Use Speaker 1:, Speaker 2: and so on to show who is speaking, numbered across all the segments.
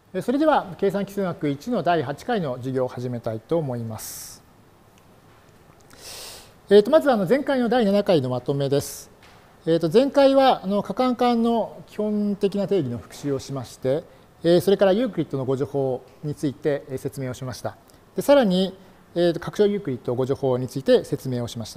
Speaker 1: それでは計算基数学1の第8回の授業を始めたいと思います。まず前回の第7回のまとめです。前回は可換換の基本的な定義の復習をしまして、それからユークリッドの誤助法について説明をしました。でさらに拡張ユークリッド誤助法について説明をしました。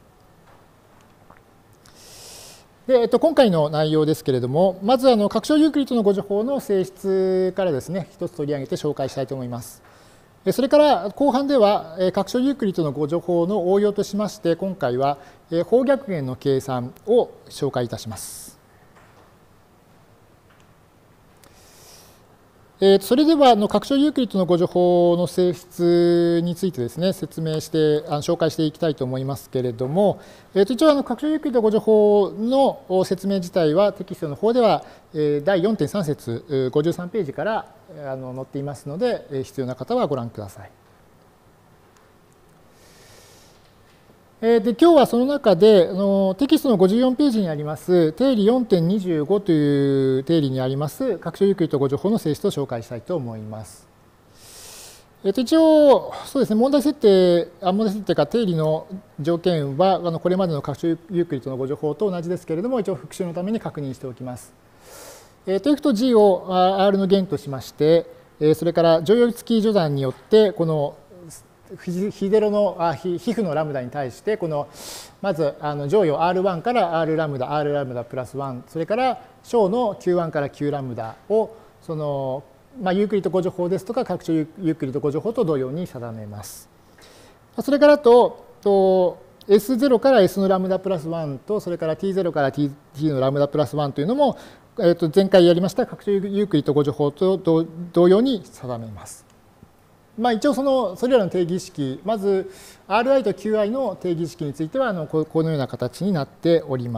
Speaker 1: で今回の内容ですけれども、まず拡張ユークリッドの誤助法の性質からですね、一つ取り上げて紹介したいと思います。それから後半では拡張ユークリッドの誤助法の応用としまして、今回は方逆減の計算を紹介いたします。それでは拡張ユークリッドの誤助法の性質についてですね、説明して紹介していきたいと思いますけれども、一応拡張ユークリッド誤助法の説明自体はテキストの方では第 4.3 節53ページから載っていますので、必要な方はご覧ください。で今日はその中でテキストの54ページにあります定理 4.25 という定理にあります拡張ユークリッド誤助法の性質を紹介したいと思います。一応そうですね、問題設定か定理の条件はこれまでの拡張ユークリッドの誤助法と同じですけれども、一応復習のために確認しておきます。F と G を R の弦としまして、それから乗用付き序断によってこの比ゼロの皮膚のラムダに対してまず乗与 R1 から R ラムダ、R ラムダプラス1、それから小の Q1 から Q ラムダをユークリッド誤助法ですとか拡張ユークリッド誤助法と同様に定めます。それからS0 から S のラムダプラス1と、それから T0 から T のラムダプラス1というのも前回やりました拡張ユークリッド誤助法と同様に定めます。一応それらの定義式、まず Ri と Qi の定義式についてはこのような形になっております。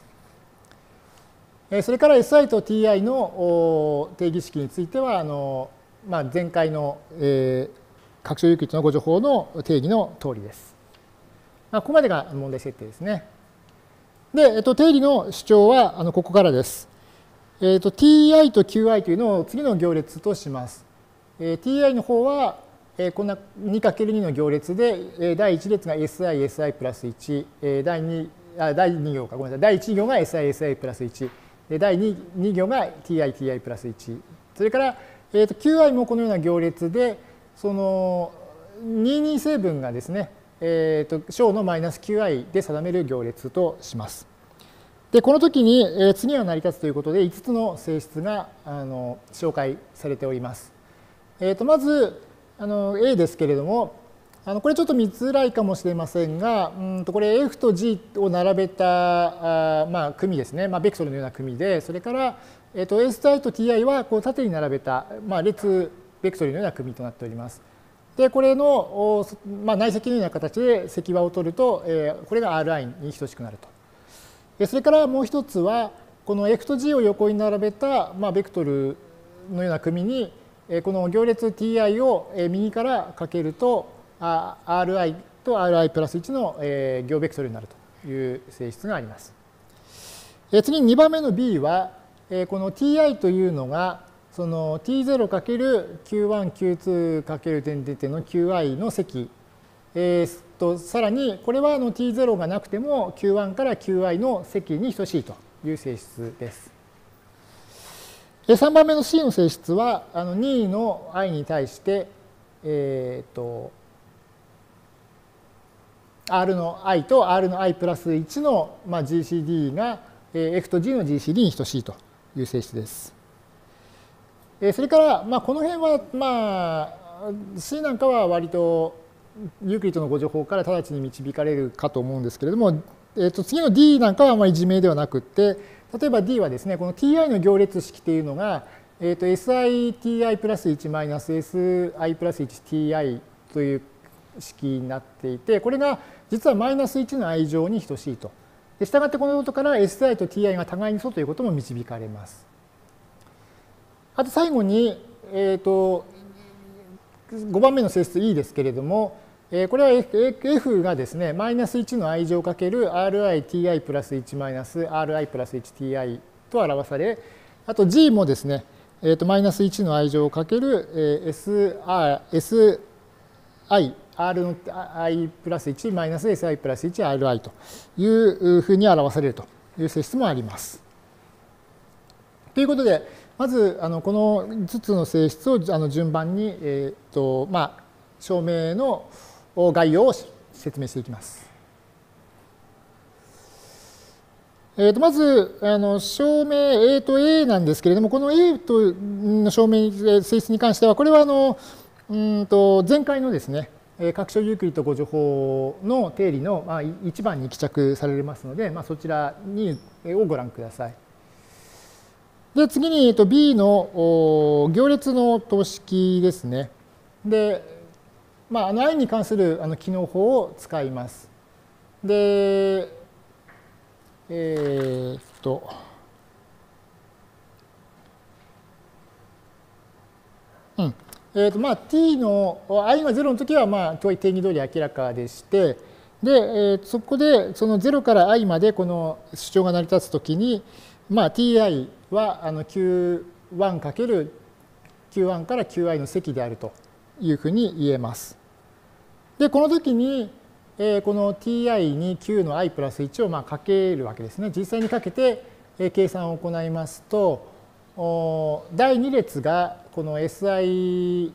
Speaker 1: それから Si と Ti の定義式については前回の拡張ユークリッドの誤助法の定義の通りです。ここまでが問題設定ですね。で、定理の主張はここからです。Ti と Qi というのを次の行列とします。Ti の方はこんな 2×2 の行列で第1列が Si プラス1、第2行かごめんなさい、第1行が Si プラス1、第2行が Ti プラス1、それから Qi もこのような行列でその22成分がですね、小のマイナス Qi で定める行列とします。でこの時に次は成り立つということで5つの性質が紹介されております。まずA ですけれども、これちょっと見づらいかもしれませんが、これ F と G を並べた組ですね、ベクトルのような組で、それから Si と Ti は縦に並べた列ベクトルのような組となっております。でこれの内積のような形で積和を取ると、これが Ri に等しくなると。それからもう一つは、この F と G を横に並べたベクトルのような組にこの行列 Ti を右からかけると Ri と Ri プラス1の行ベクトルになるという性質があります。次に2番目の B はこの Ti というのがその T0×Q1、Q2× 点々点の Qi の積さらにこれはT0 がなくても Q1 から Qi の積に等しいという性質です。3番目の C の性質は2の i に対してR の i と R の i プラス1のGCD が F と G の GCD に等しいという性質です。それからこの辺はC なんかは割とユークリッドの誤助法から直ちに導かれるかと思うんですけれども、次の D なんかはあまり自明ではなくって、例えば D はですね、この Ti の行列式というのが、SiTi プラス1マイナス Si プラス 1Ti という式になっていて、これが実はマイナス1のi乗に等しいと。したがってこのことから Si と Ti が互いに素ということも導かれます。あと最後に、5番目の性質 E ですけれども、これは F がですね、マイナス1の i 乗かける Ri Ti プラス1マイナス Ri プラス 1Ti と表され、あと G もですね、 マイナス1の i 乗かける R の i プラス1マイナス si プラス 1Ri というふうに表されるという性質もあります。ということで、まずこの5つの性質を順番に、証明の概要を説明していきます。まず証明 A と A なんですけれども、この A との証明性質に関しては、これは前回のですね、拡張ユークリッド誤助法の定理の1番に帰着されますので、そちらをご覧ください。で、次にB の行列の等式ですね。で、i に関する機能法を使います。で、t の i が0の時は定義通り明らかでして、で、そこでその0から i までこの主張が成り立つときに、ti はq1 かける q1 から qi の積であるというふうに言えます。で、この時に、この ti に q の i プラス1をかけるわけですね。実際にかけて計算を行いますと、第2列がこの si、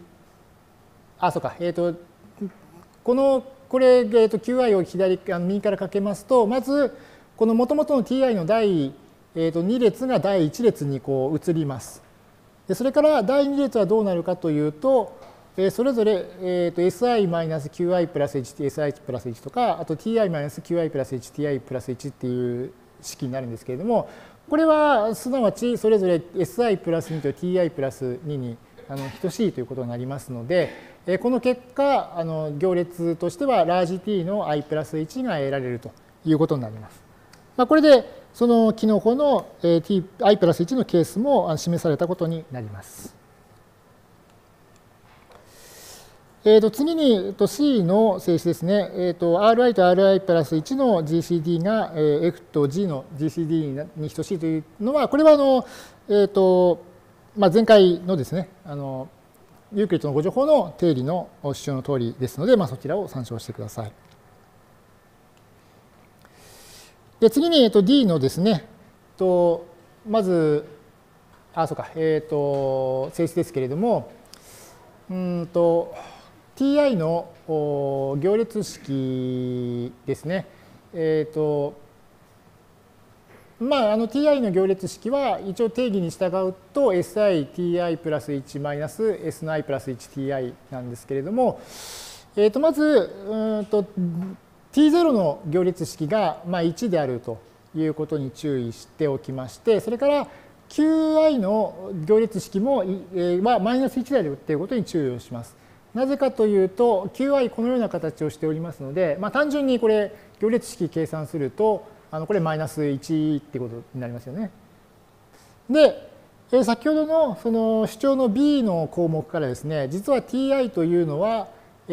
Speaker 1: これ、qi を右からかけますと、まず、この元々の ti の第2列が第1列に移ります。でそれから第2列はどうなるかというと、それぞれ si-qi プラス1、si プラス1とか、あと ti-qi プラス1、ti プラス1っていう式になるんですけれども、これはすなわちそれぞれ si プラス2と ti プラス2に等しいということになりますので、この結果、行列としてはラージ t の i プラス1が得られるということになります。これでその機能法の i プラス1のケースも示されたことになります。次に C の性質ですね。Ri と Ri プラス1の GCD が F と G の GCD に等しいというのは、これは前回のですね、ユークリッドの誤助法の定理の主張の通りですので、そちらを参照してください。で次に D のですね、まず、性質ですけれども、ti の行列式ですね。ti の行列式は一応定義に従うと si-ti プラス1マイナス s の i プラス 1ti なんですけれども、まずt0 の行列式が1であるということに注意しておきまして、それから qi の行列式もマイナス1であるということに注意をします。なぜかというと qi このような形をしておりますので、単純にこれ行列式計算するとこれマイナス1ってことになりますよね。で、先ほどのその主張の B の項目からですね、実は ti というのは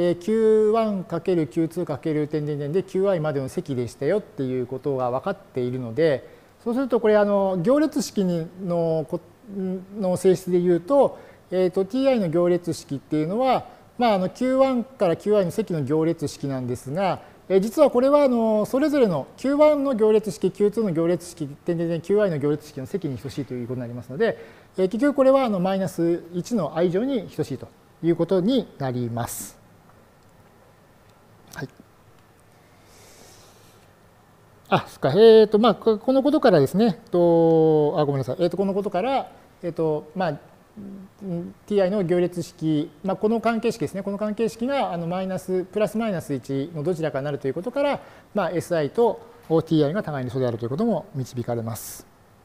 Speaker 1: q1×q2× 点々で qi までの積でしたよっていうことが分かっているので、そうするとこれ行列式の性質で言うと、ti の行列式っていうのはq1 から qi の積の行列式なんですが、実はこれはそれぞれの q1 の行列式、q2 の行列式、点々で qi の行列式の積に等しいということになりますので、結局これはマイナス1の i 乗に等しいということになります。はい。そっか。このことからですね、ごめんなさい。このことから、ti の行列式、この関係式ですね。この関係式がプラスマイナス1のどちらかになるということから、si と ti が互いに素であるということも導かれます。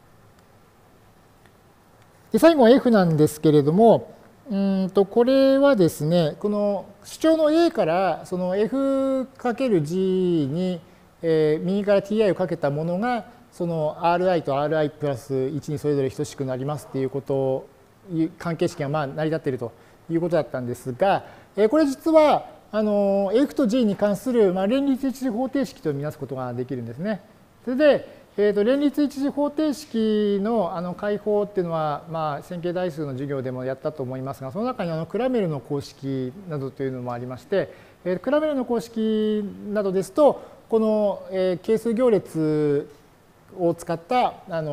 Speaker 1: で最後 F なんですけれども、これはですね、この主張の A からその F×G に、右から ti をかけたものがその Ri と Ri プラス1にそれぞれ等しくなりますっていうこと関係式が成り立っているということだったんですが、これ実はF と G に関する連立一次方程式とみなすことができるんですね。それで連立一次方程式の解法っていうのは、線形代数の授業でもやったと思いますが、その中にクラメルの公式などというのもありまして、クラメルの公式などですと、この係数行列を使った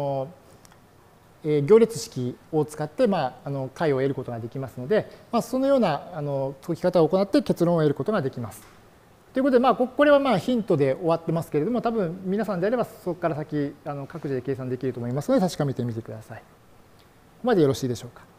Speaker 1: 行列式を使って、解を得ることができますので、そのような解き方を行って結論を得ることができます。ということで、これはヒントで終わってますけれども、多分皆さんであればそこから先各自で計算できると思いますので、確かめてみてください。ここまでよろしいでしょうか。